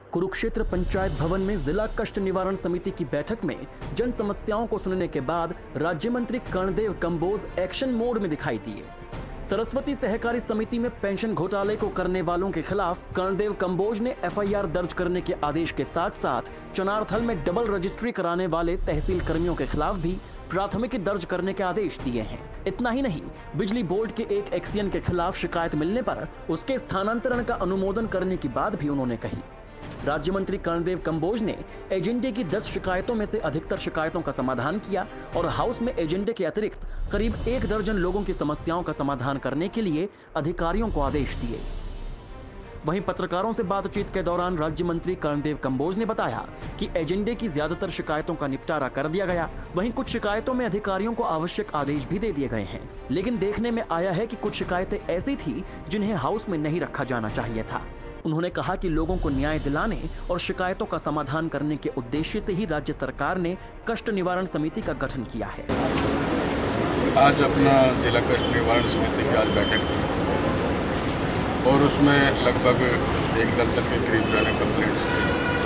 कुरुक्षेत्र पंचायत भवन में जिला कष्ट निवारण समिति की बैठक में जन समस्याओं को सुनने के बाद राज्य मंत्री कर्णदेव कंबोज एक्शन मोड में दिखाई दिए। सरस्वती सहकारी समिति में पेंशन घोटाले को करने वालों के खिलाफ कर्णदेव कंबोज ने एफआईआर दर्ज करने के आदेश के साथ साथ चनारथल में डबल रजिस्ट्री कराने वाले तहसील कर्मियों के खिलाफ भी प्राथमिकी दर्ज करने के आदेश दिए हैं। इतना ही नहीं, बिजली बोर्ड के एक एक्सियन के खिलाफ शिकायत मिलने पर उसके स्थानांतरण का अनुमोदन करने की बात भी उन्होंने कही। राज्य मंत्री कर्णदेव कंबोज ने एजेंडे की 10 शिकायतों में से अधिकतर शिकायतों का समाधान किया और हाउस में एजेंडे के अतिरिक्त करीब 1 दर्जन लोगों की समस्याओं का समाधान करने के लिए अधिकारियों को आदेश दिए। वहीं पत्रकारों से बातचीत के दौरान राज्य मंत्री कर्णदेव कंबोज ने बताया कि एजेंडे की ज्यादातर शिकायतों का निपटारा कर दिया गया। वहीं कुछ शिकायतों में अधिकारियों को आवश्यक आदेश भी दे दिए गए हैं, लेकिन देखने में आया है कि कुछ शिकायतें ऐसी थी जिन्हें हाउस में नहीं रखा जाना चाहिए था। उन्होंने कहा कि लोगों को न्याय दिलाने और शिकायतों का समाधान करने के उद्देश्य से ही राज्य सरकार ने कष्ट निवारण समिति का गठन किया है। आज अपना जिला कष्ट निवारण समिति की आज बैठक थी और उसमें लगभग 1 दर्जन के करीब जो है कंप्लेंट्स थी।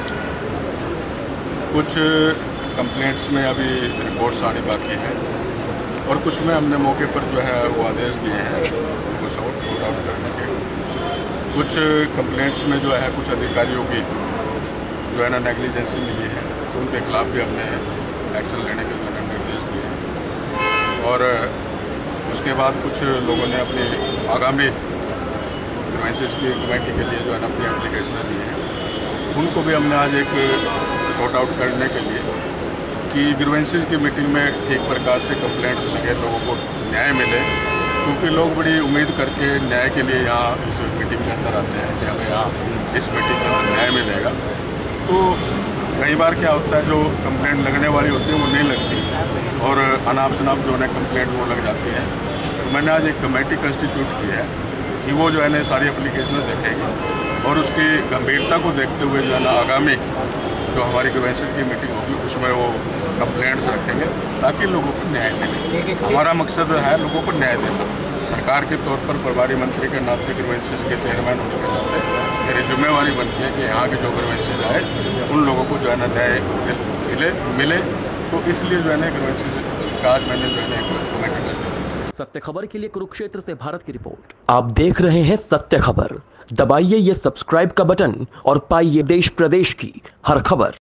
कुछ कंप्लेंट्स में अभी रिपोर्ट्स आनी बाकी है और कुछ में हमने मौके पर जो है वो आदेश दिए हैं उनको शॉर्ट आउट करने के। कुछ कंप्लेंट्स में जो है कुछ अधिकारियों की जो है ना नेग्लिजेंसी मिली है, तो उनके खिलाफ भी हमने एक्शन लेने के जो है निर्देश दिए हैं। और उसके बाद कुछ लोगों ने अपनी आगामी ग्रीवेंसेस की कमेटी के लिए जो है ना अपनी एप्लीकेशन दी है, उनको भी हमने आज एक शॉर्ट आउट करने के लिए कि ग्रीवेंसेस की मीटिंग में ठीक प्रकार से कंप्लेंट्स लगे, लोगों को न्याय मिले, क्योंकि लोग बड़ी उम्मीद करके न्याय के लिए यहाँ इस मीटिंग के अंदर आते हैं कि हमें यहाँ इस मीटिंग के अंदर न्याय मिलेगा। तो कई बार क्या होता है, जो कंप्लेंट लगने वाली होती है वो नहीं लगती और अनाप शनाप जो है कंप्लेंट वो लग जाती है। तो मैंने आज एक कमेटी कंस्टिट्यूट की है कि वो जो है ना सारी एप्लीकेशन देखेगी और उसकी गंभीरता को देखते हुए जो है ना आगामी जो हमारी ग्रीवेंसेस की मीटिंग होगी उसमें वो कंप्लेंट्स रखेंगे ताकि लोगों को न्याय मिले। हमारा मकसद है लोगों को न्याय देना। सरकार के तौर पर प्रभारी मंत्री के नाते ग्रीवेंसेस के चेयरमैन होने के नाते मेरी जिम्मेवारी बनती है कि यहाँ के जो ग्रीवेंसेस आए उन लोगों को जो है ना न्याय मिले। तो इसलिए जो है ना ग्रीवेंसेस का आज मैंने जो है ना सत्य खबर के लिए कुरुक्षेत्र से भारत की रिपोर्ट। आप देख रहे हैं सत्य खबर। दबाइए ये सब्सक्राइब का बटन और पाइए देश प्रदेश की हर खबर।